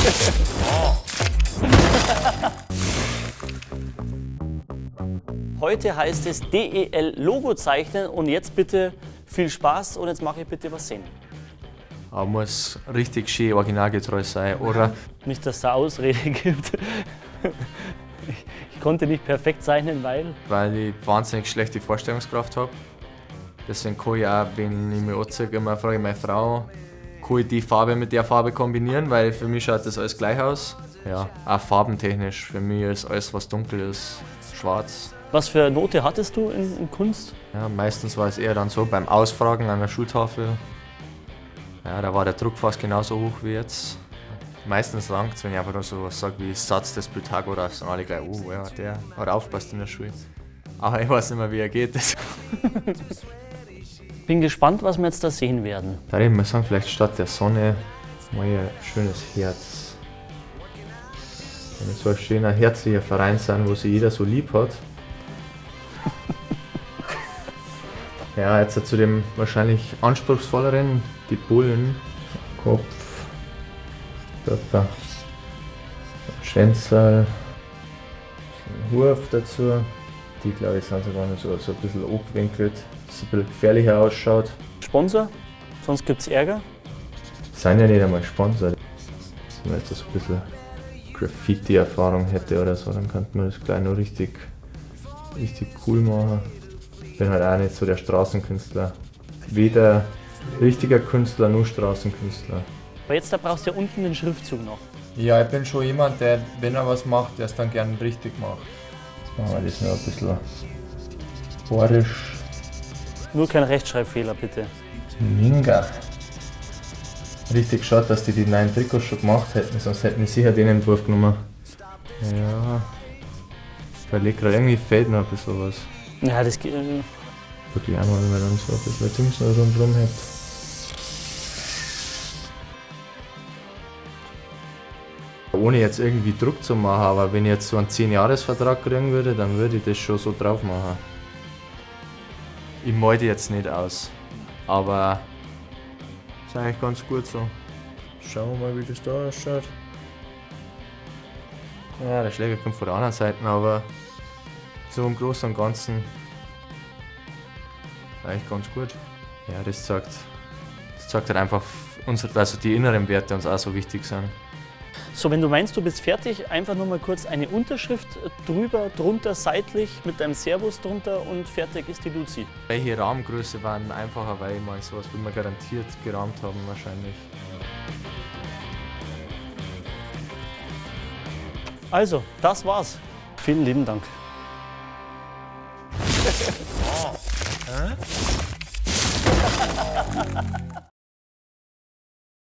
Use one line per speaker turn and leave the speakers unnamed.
Heute heißt es DEL-Logo zeichnen und jetzt bitte viel Spaß und jetzt mache ich bitte was sehen.
Aber muss richtig schön originalgetreu sein, oder?
Nicht, dass es da Ausrede gibt. Ich konnte nicht perfekt zeichnen, weil?
Weil ich wahnsinnig schlechte Vorstellungskraft habe. Deswegen kann ich auch, wenn ich mich anziehe, immer frage ich meine Frau, kann ich die Farbe mit der Farbe kombinieren, weil für mich schaut das alles gleich aus. Ja, auch farbentechnisch. Für mich ist alles, was dunkel ist, schwarz.
Was für Note hattest du in Kunst?
Ja, meistens war es eher dann so beim Ausfragen an der Schultafel. Ja, da war der Druck fast genauso hoch wie jetzt. Meistens langt es, wenn ich einfach nur so was sage wie Satz des Pythagoras, dann alle gleich, oh ja, der hat aufgepasst in der Schule. Aber ich weiß nicht mehr, wie er geht.
Bin gespannt, was wir jetzt da sehen werden.
Da würde ich mal sagen, vielleicht statt der Sonne mal ein schönes Herz. Wenn es so ein schöner, herzlicher Verein sein, wo sich jeder so lieb hat. Ja, jetzt zu dem wahrscheinlich anspruchsvolleren, die Bullen. Kopf, Körper, Schwänzerl, ein Huf dazu. Die glaube ich sind sogar noch so ein bisschen angewinkelt, dass es ein bisschen gefährlicher ausschaut.
Sponsor? Sonst gibt es Ärger?
Sind ja nicht einmal Sponsor. Wenn man jetzt so ein bisschen Graffiti-Erfahrung hätte oder so, dann könnte man das gleich noch richtig cool machen. Ich bin halt auch nicht so der Straßenkünstler. Weder richtiger Künstler noch Straßenkünstler.
Aber jetzt da brauchst du ja unten den Schriftzug noch.
Ja, ich bin schon jemand, der, wenn er was macht, der es dann gern richtig macht. Jetzt machen wir das noch ein bisschen bohrisch.
Nur kein Rechtschreibfehler, bitte.
Minga. Richtig schade, dass die neuen Trikots schon gemacht hätten, sonst hätten die sicher den Entwurf genommen. Ja, ich überlege gerade, irgendwie fehlt noch ein bisschen was.
Ja, das geht.
Wirklich einmal, wenn man dann so ein bisschen Dings noch rundherum hat. Ohne jetzt irgendwie Druck zu machen, aber wenn ich jetzt so einen 10-Jahres-Vertrag kriegen würde, dann würde ich das schon so drauf machen. Ich male die jetzt nicht aus, aber ist eigentlich ganz gut so. Schauen wir mal, wie das da ausschaut. Ja, der Schläger kommt von der anderen Seite, aber so im Großen und Ganzen eigentlich ganz gut. Ja, das zeigt halt einfach, also die inneren Werte uns auch so wichtig sind.
So, wenn du meinst, du bist fertig, einfach nur mal kurz eine Unterschrift drüber, drunter, seitlich, mit deinem Servus drunter und fertig ist die Luzi.
Welche Rahmengröße waren einfacher, weil ich mal sowas will man garantiert gerahmt haben wahrscheinlich.
Also, das war's. Vielen lieben Dank.
Oh.